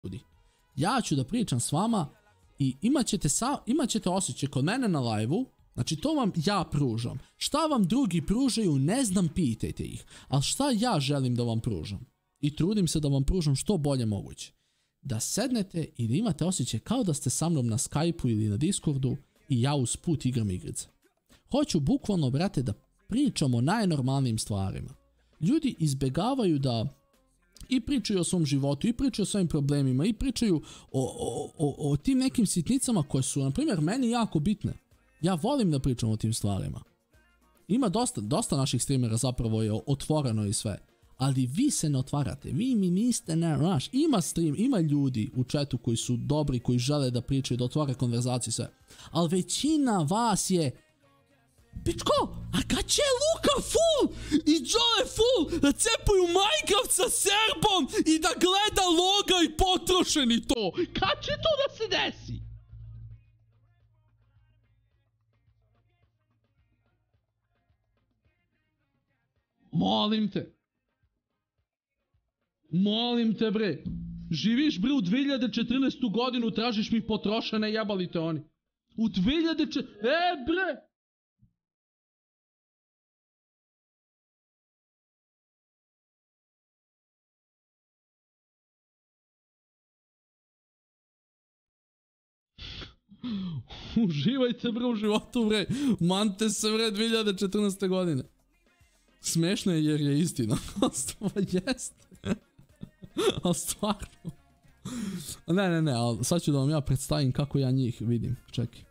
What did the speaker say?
ljudi. Ja ću da pričam s vama i imat ćete osjećaj kod mene na live-u, znači to vam ja pružam. Šta vam drugi pružaju, ne znam, pitajte ih. Ali šta ja želim da vam pružam? I trudim se da vam pružam što bolje moguće. Da sednete i da imate osjećaj kao da ste sa mnom na Skype-u ili na Discordu i ja usput igram igrice. Hoću bukvalno, brate, da pričamo o najnormalnijim stvarima. Ljudi izbegavaju da i pričaju o svom životu, i pričaju o svojim problemima, i pričaju o tim nekim sitnicama koje su, na primjer, meni jako bitne. Ja volim da pričam o tim stvarima. Ima dosta naših streamera zapravo je otvoreno i sve. Ali vi se ne otvarate, vi mi niste naš. Ima stream, ima ljudi u chatu koji su dobri, koji žele da pričaju, da otvore konverzaciju sve. Ali većina vas je... Pičko, a kad će Luka full i Joe full da cepaju Minecraft sa Serbom i da gleda loga i potrošeni to? Kad će to da se desi? Molim te. Molim te, bre. Živiš, bre, u 2014. godinu, tražiš mi potrošene, jebali te oni. U 2014... bre! Uživajte, bre, u životu, bre. Mante se, bre, 2014. godine. Smešno je jer je istina. Jest. Ali stvarno. Ne, ali sad ću da vam ja predstavim kako ja njih vidim. Čekaj.